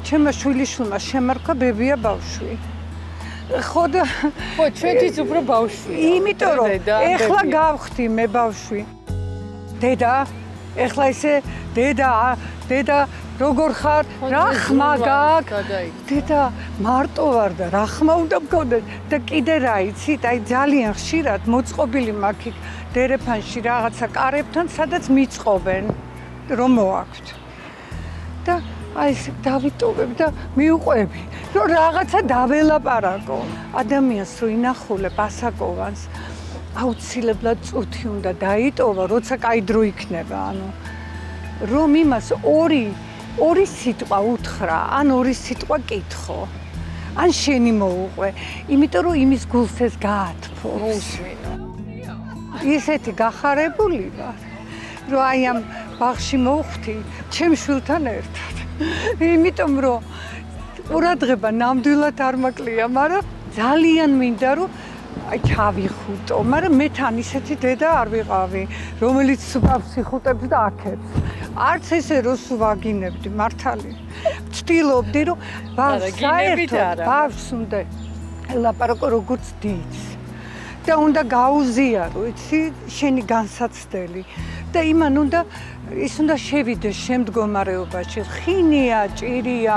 ჩემმა შვილიშვილმა შემარქვა ბებია ბავშვი. ხო და ჩვენთვის უფრო ბავშვია. იმიტომ რომ ეხლა გავხდი მე ბავშვი. დედა, ეხლა ისე დედა როგორ ხარ? რა ხმა გაქვს? დედა მარტო ვარ და რა ხმა უნდა მქონდეს და კიდე რა იცით, აი ძალიან ხშირად მოწყობილი მაქვს დერეფანში რაღაცა კარებთან, სადაც მიწყობენ რომ მოაქვთ. და აი ეს დავიტოვებ და მივყვები, რომ რაღაცა დაველაპარაკო. ადამიანს რო ინახულებ ასაკოვანს, აუცილებლად წუთი უნდა დაიტოვა, როცა კაი დრო იქნება, ანუ რომ იმას ორი სიტყვა უთხრა, ან ორი სიტყვა კითხო. ან შენი მოუყვე, იმიტომ რომ იმის გულს ეს გაათფობს. მოусმინო. ისეთი გახარებული ვარ, რომ აი ამ ბაღში მოვხვდი ჩემ შვილთან ერთად. იმიტომ რომ ყურადღება ნამდვილად არ მაკლია, მაგრამ ძალიან მინდა რომ აი ჩავიხუტო, მაგრამ მე თან ისეთი დედა არ ვიყავი, რომელიც ბავშვს იხუტებს და აქებს. არც ესე როს ვაგინებდი, მართალი. ვცდილობდი რომ ბავშვს საერთოდ ბავშვს უნდა ელაპარაკო როგორც დიდს. და უნდა გაუზიარო, იცი, შენი განსაცდელი. და იმან ის უნდა შევიდეს შემდგომარეობაში, ხინია, ჭირია.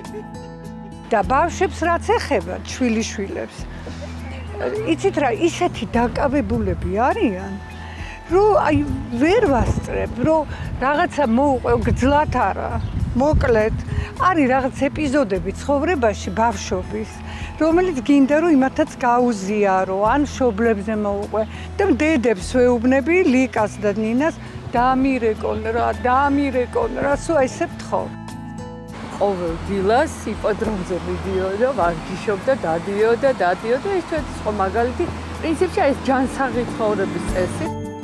და ბავშვებს რაც ეხება, შვილიშვილებს. იცით რა, ისეთი დაკავებულები არიან, რომ აი ვერ ვასწრებ, რომ რაღაცა მოუყვე გძლად არა. მოკლედ, არის რაღაც ეპიზოდები ცხოვრებაში ბავშვობის, რომელიც გინდა რომ იმათაც გაუზიარო, ან მშობლებზე მოუყვე. და დედებს ვეუბნები, ლიკას და ნინას, დამირეკონ რა, სულ ესე ვთხოვ. ყოველ დილას იპოდრომზე მიდიოდა, ვარჯიშობდა, დადიოდა და ეს ჩვენთვის ხო მაგალითი, პრინციპში ეს ჯანსაღი ცხოვრების წესი.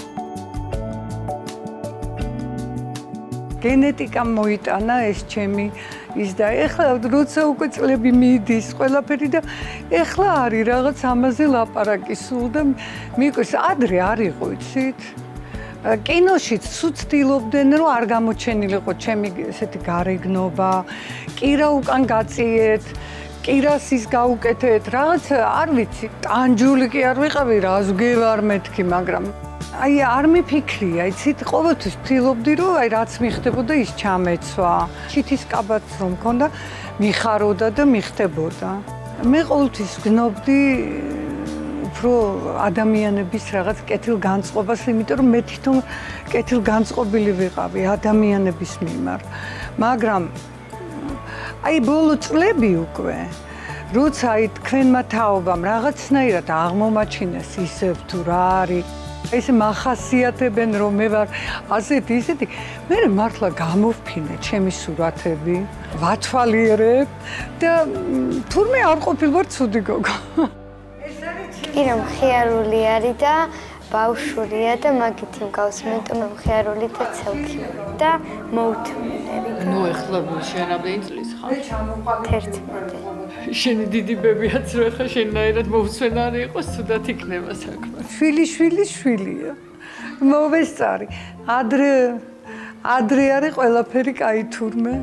გენეტიკამ მოიტანა ეს ჩემი ის და ეხლა როცა უკვე წლები მიდის ყველაფერი და ეხლა არის რაღაც ამაზე ლაპარაკი სულ და მიყვეს ადრე არ იყო იცით კინოშიც ცდილობდნენ რომ არ გამოჩენილიყო ჩემი ესეთი გარეგნობა კირა უკან გაწიეთ კირას ის გაუკეთეთ რაღაც არ ვიცი ტანჯული კი არ ვიყავი რას ვგევარ მეთქი მაგრამ აი არ მიფიქრია, იცით, ყოველთვის ვთილობდი, რომ აი რაც მიხდებოდა, ის ჩამეცვა. ჩითის კაბაც რომ მქონდა, მიხაროდა და მიხდებოდა. მე ყოველთვის ვგნობდი უფრო ადამიანების რაღაც კეთილგანწყობას, იმიტომ რომ მე თვითონ კეთილგანწყობილი ვიყავი ადამიანების მიმართ. მაგრამ აი ბოლო წლები უკვე როცა აი თქვენმა თაობამ რაღაცნაირად აღმომაჩინეს ისევ თუ რა არის ეს მახასიათებენ რომ მე ვარ ასეთი ისეთი მე მართლა გამოვფინე ჩემი სურათები ვათვალიერებ და თურმე არ ყოფილვარ ცუდი გოგო ეს არის ჩემი მხიარული არის და ბავშვია და მაგით იმგავს მეტომ მხიარული და ცელქი და მოუთმინები და ნუ ეხლა შენამდე წლის ხარ მე ჩამოყვანილი 11 შენი დიდი ბებიაც რო ეხლა შენაირად მოუცვენარი იყოს თუდად იქნება საქმე შვილია მოვესწარი ადრე არის ყველაფერი კაი თურმე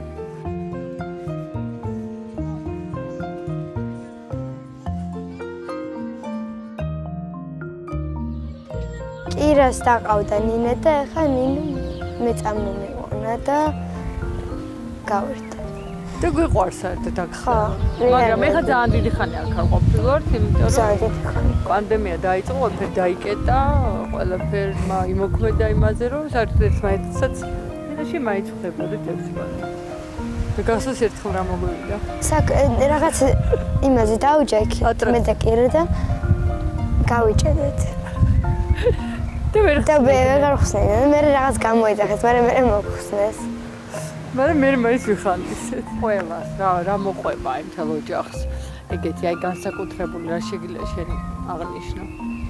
კირას დაყავდა ნინე და ეხლა ნინო მე წამომიყვანა და გავერთა და გვიყვარს საერთოდ აქ ხა მაგრამ ეხლა ძალიან დიდი ხანი აქ არ ყოფილვართ იმიტომ რომ ძალიან დიდი ხანი პანდემია დაიწყო ყველაფერი დაიკეტა ყველაფერმა იმოქმედა იმაზე რომ საერთოდ ერთმანეთსაც ეხლა მაინც ხდებოდეთ ექსპორტი და გასას ერთხელ რა მოგვივიდა რაღაც იმაზე დაუჯექი მე და კირა და გავიჭედეთ და ვერ ხსნე მე რაღაც გამოიძახეს მაგრამ მე მოხსნეს მაგრამ მე მაინც ვიხანდისეთ ყველას რა მოყვება იმ თელ ოჯახს ეგეთი აი განსაკუთრებული რა შეგიძლია შენ აღნიშნო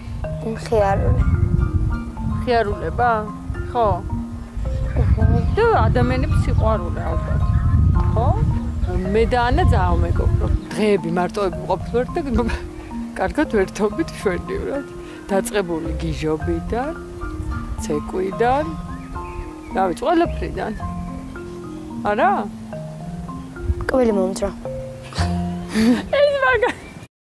მხიარულება ხო და ადამიანების სიყვარული ალბათ ხო მე და ანა ძალიან მეგობრობ დღეები მარტოები ყოფილვართ და კარგად ვერთობით შვენივრად დაწყებული გიჟობიდან ცეკვიდან რა ვიცი ყველაფრიდან არა? კველი მომძრო. ეს მაგარი.